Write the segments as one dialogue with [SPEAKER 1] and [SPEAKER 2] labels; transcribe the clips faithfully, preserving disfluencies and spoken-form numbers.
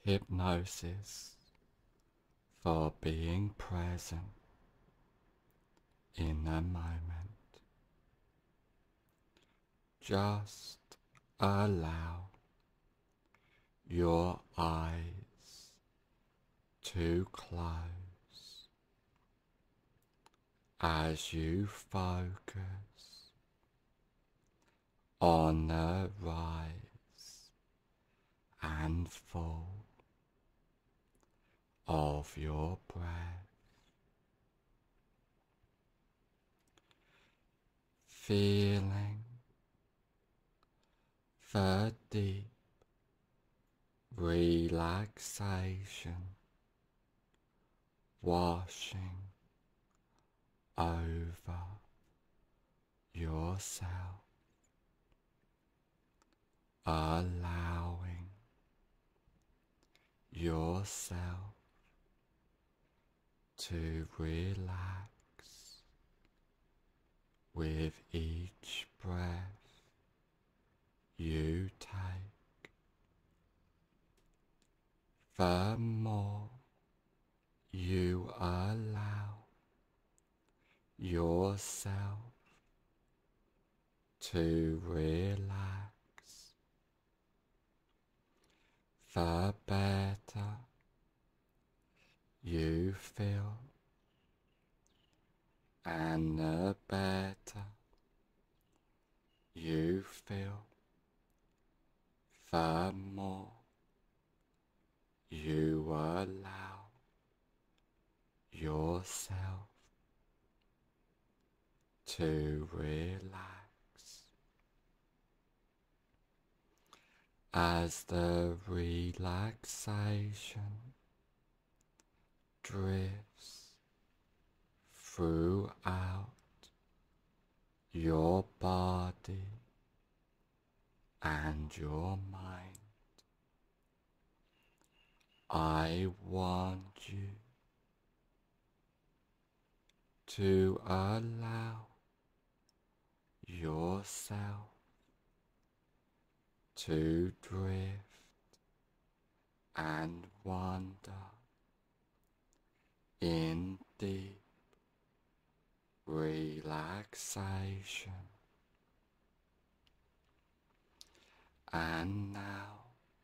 [SPEAKER 1] hypnosis for being present in the moment. Just allow your eyes to close as you focus on the rise and fall of your breath, feeling the deep relaxation washing over yourself, allowing yourself to relax with each breath you take. The more you allow yourself to relax, the better you feel, and the better you feel, the more you allow yourself to relax. As the relaxation drifts throughout your body and your mind, I want you to allow yourself to drift and wander in deep relaxation. And now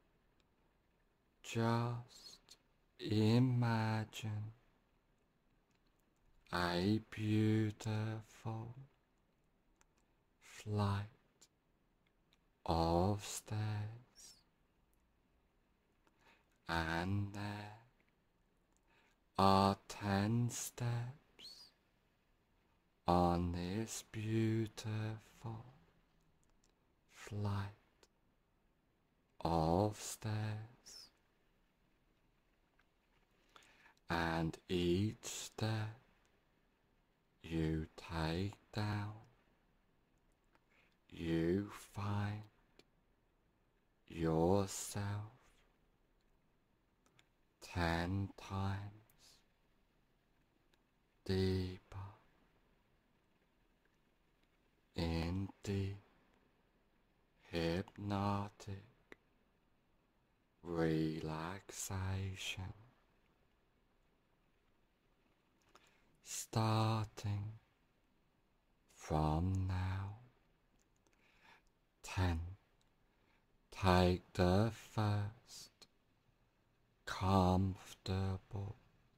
[SPEAKER 1] just imagine a beautiful flight of stairs, and there are ten steps on this beautiful flight of stairs, and each step you take down, you find yourself ten times deeper in deep hypnotic relaxation, starting from now. Ten. Take the first comfortable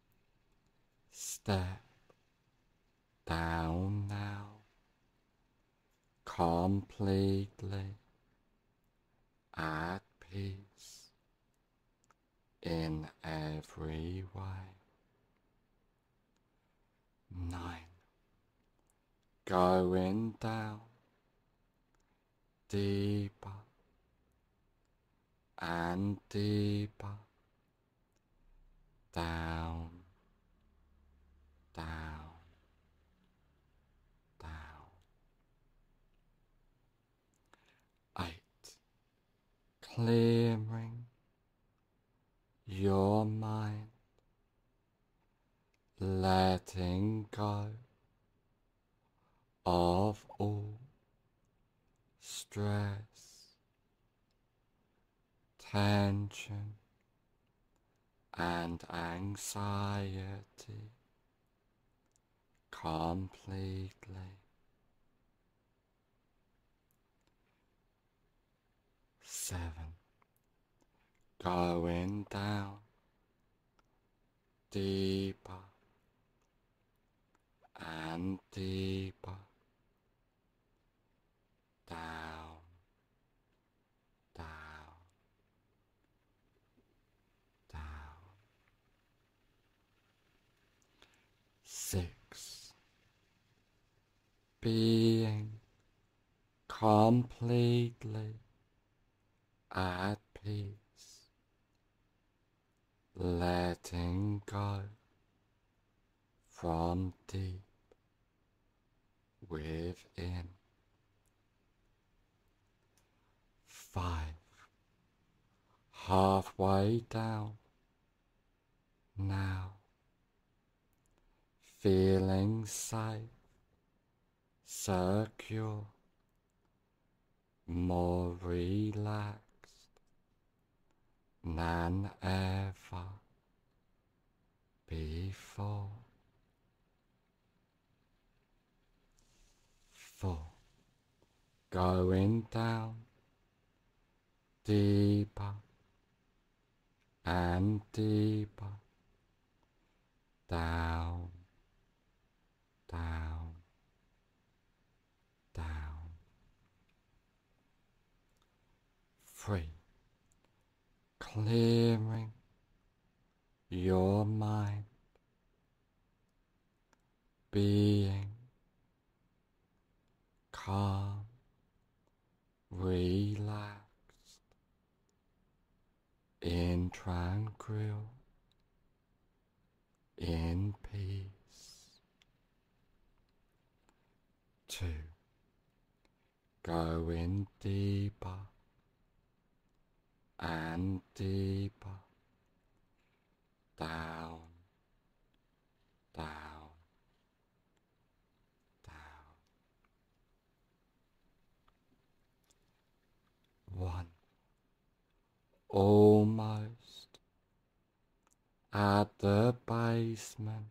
[SPEAKER 1] step down now, completely at peace in every way. Nine. Going down deeper and deeper, down, down, down. Eight. Clearing your mind, letting go of all stress, tension, and anxiety completely. Seven. Going down deeper and deeper, down, down, down. Six. Being completely at peace, letting go from deep within. Five. Halfway down now, feeling safe, secure, more relaxed than ever before. Four. Going down deeper and deeper, down, down, down. Three. Clearing your mind, being calm, relaxed, in tranquil, in peace. Two. Going deeper and deeper, down, down, down. One. Almost at the basement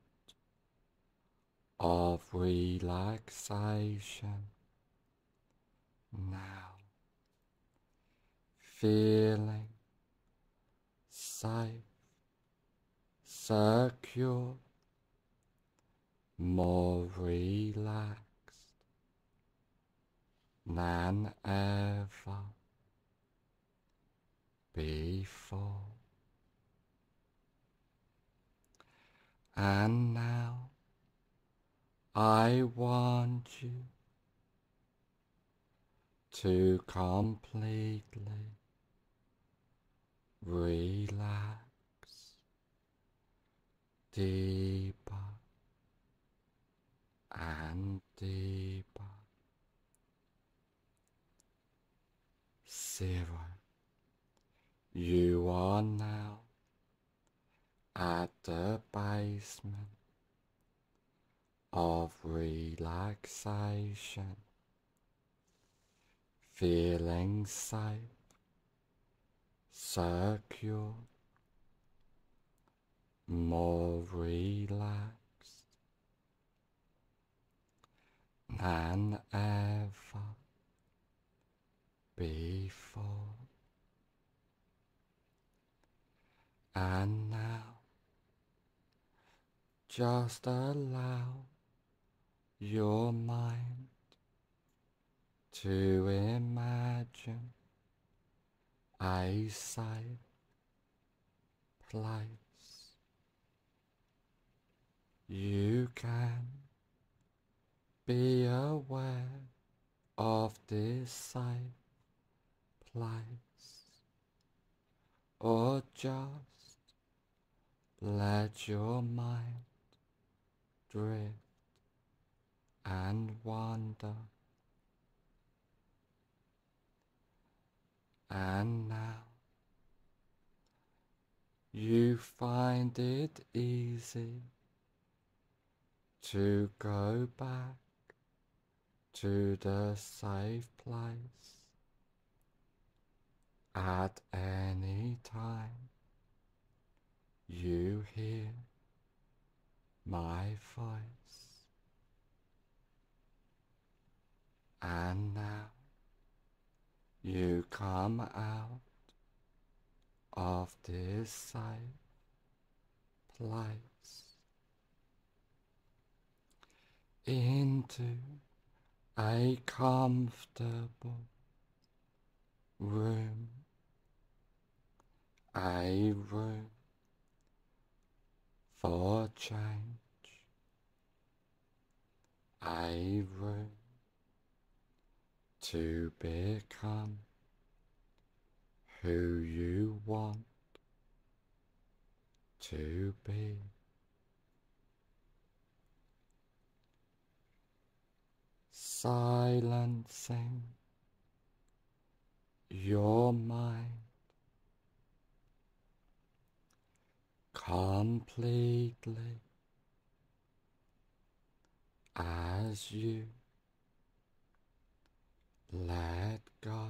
[SPEAKER 1] of relaxation now, feeling safe, secure, more relaxed than ever before. And now I want you to completely relax deeper and deeper. Zero. You are now at the basement of relaxation, feeling safe, secure, more relaxed than ever before. And now, just allow your mind to imagine a safe place. You can be aware of this safe place, or just let your mind drift and wander. And now you find it easy to go back to the safe place at any time my voice. And now you come out of this safe place into a comfortable room, a room for change, a room to become who you want to be. Silencing your mind completely as you let go,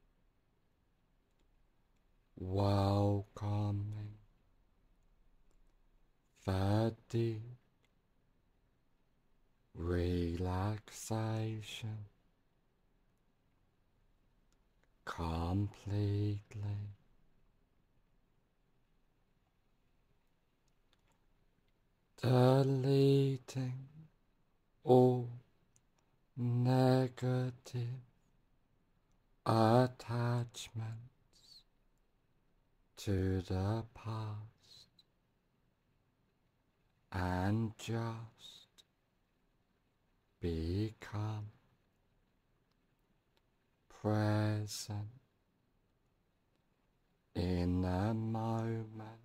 [SPEAKER 1] welcoming the deep relaxation completely. Deleting all negative attachments to the past and just become present in the moment,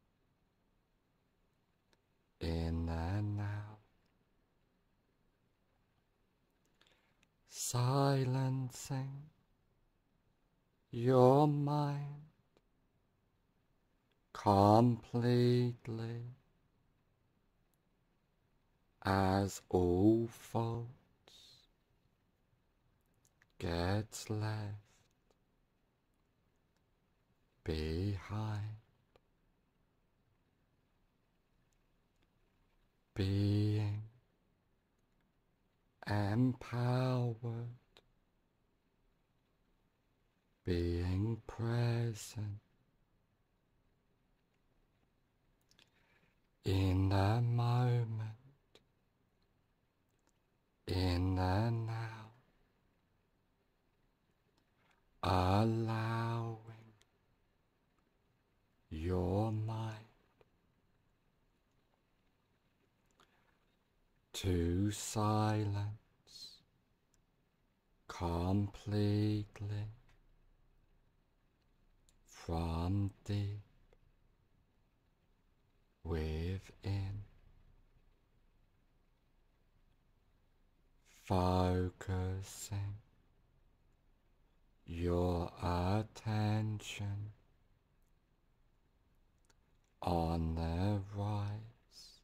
[SPEAKER 1] in the now, silencing your mind completely as all faults gets left behind, being empowered, being present in the moment, in the now, allowing your mind to silence completely from deep within, focusing your attention on the rise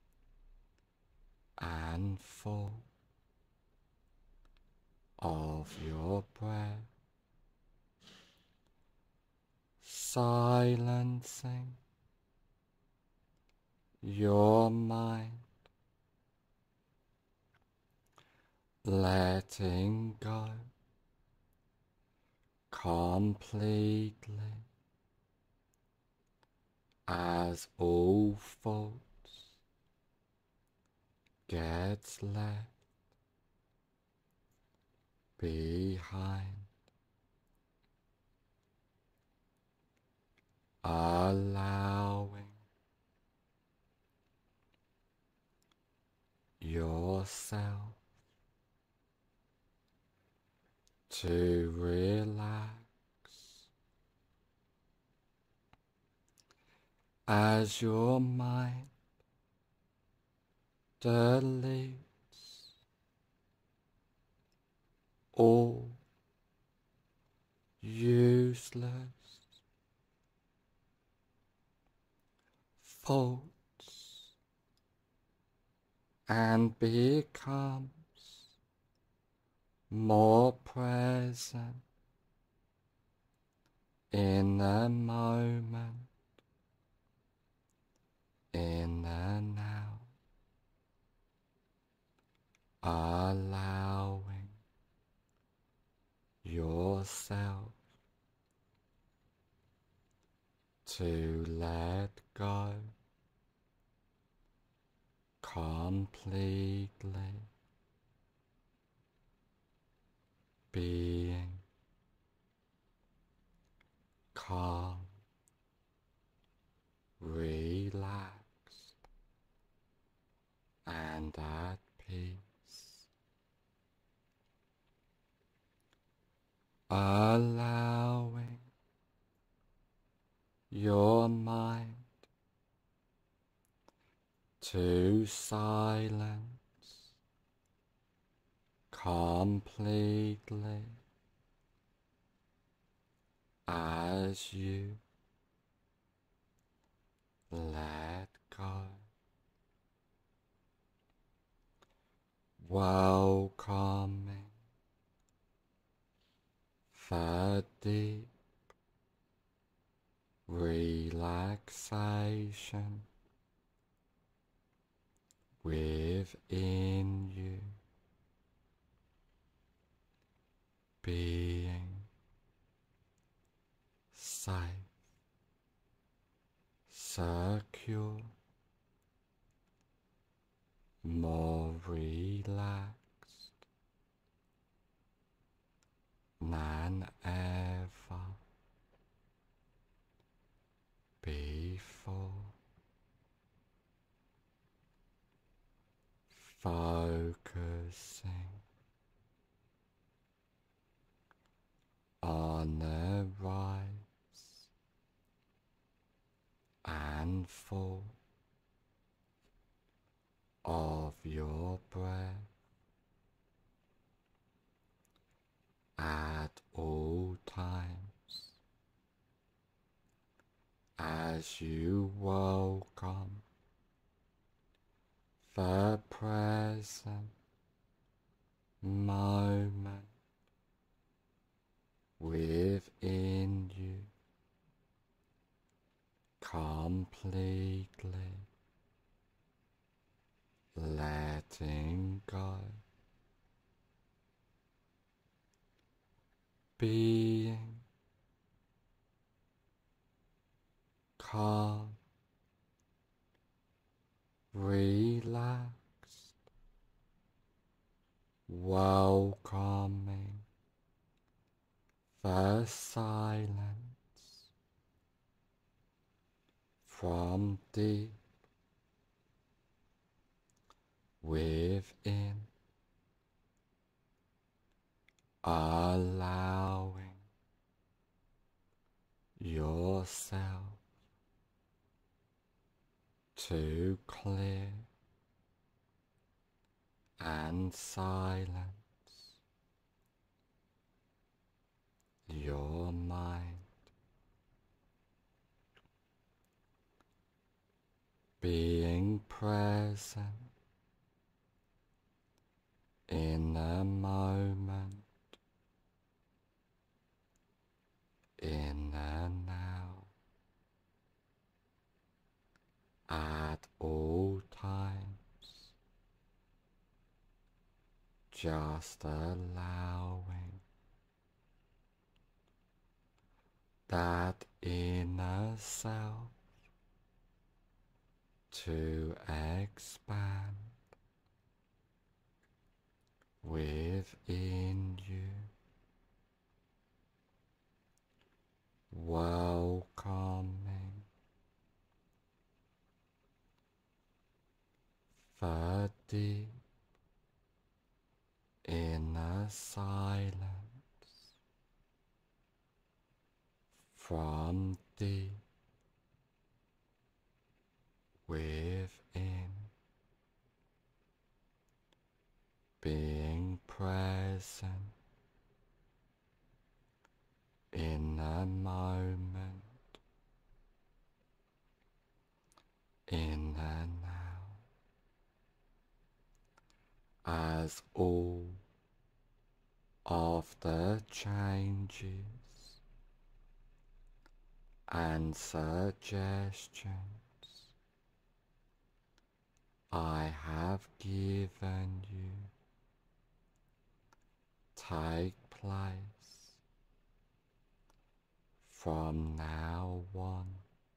[SPEAKER 1] and fall of your breath, silencing your mind, letting go completely as all faults gets left behind, allowing yourself to relax as your mind deletes all useless thoughts and becomes more present in the moment, in the now. to let go completely, being calm, relaxed, and at peace, allowing your mind to silence completely as you let go, welcoming the deep relaxation within you, being safe, secure, more relaxed than ever before, focusing on the rise and fall of your breath at all times as you welcome the present moment within you completely, letting go, being calm, relaxed, welcoming the silence from deep within, allowing yourself to clear and silence your mind, being present in the moment, in the now, at all times, just allowing that inner self to expand within you, welcoming the deep inner silence from deep within, being present in the moment, in the now, as all of the changes and suggestions I have given you take place from now on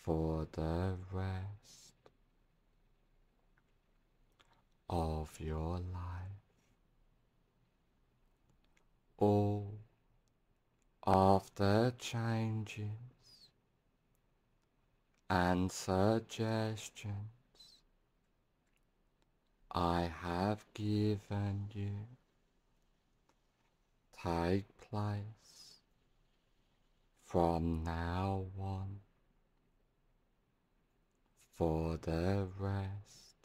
[SPEAKER 1] for the rest of your life. All of the changes and suggestions I have given you take place from now on for the rest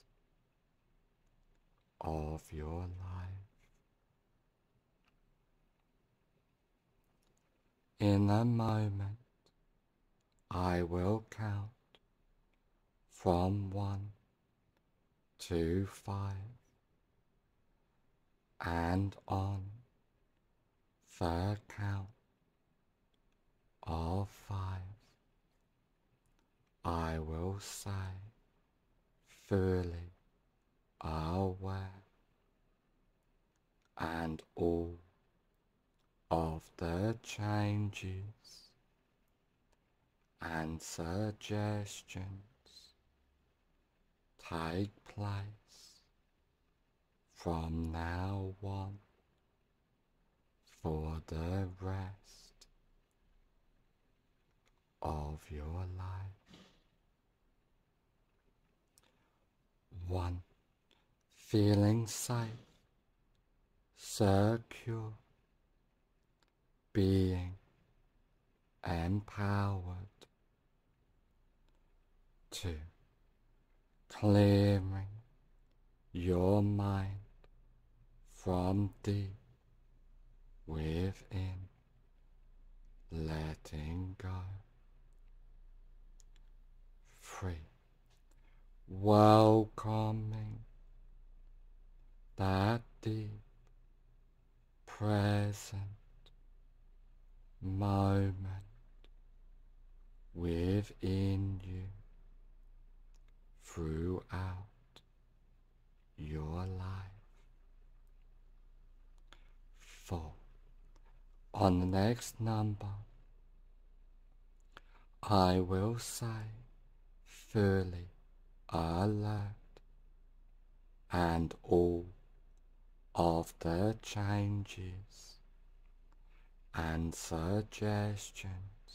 [SPEAKER 1] of your life. In a moment, I will count from one to five, and on the count of five, I will say, fully aware, and all of the changes and suggestions take place from now on for the rest of your life. One, feeling safe, secure, being empowered. Two, clearing your mind from deep within, letting go. Three, welcoming that deep present moment within you throughout your life. Four, on the next number, I will say fully alert, and all of the changes and suggestions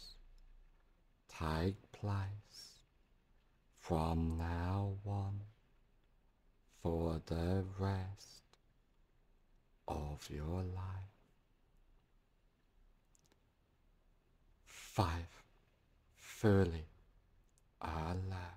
[SPEAKER 1] take place from now on for the rest of your life. Five, fully alert.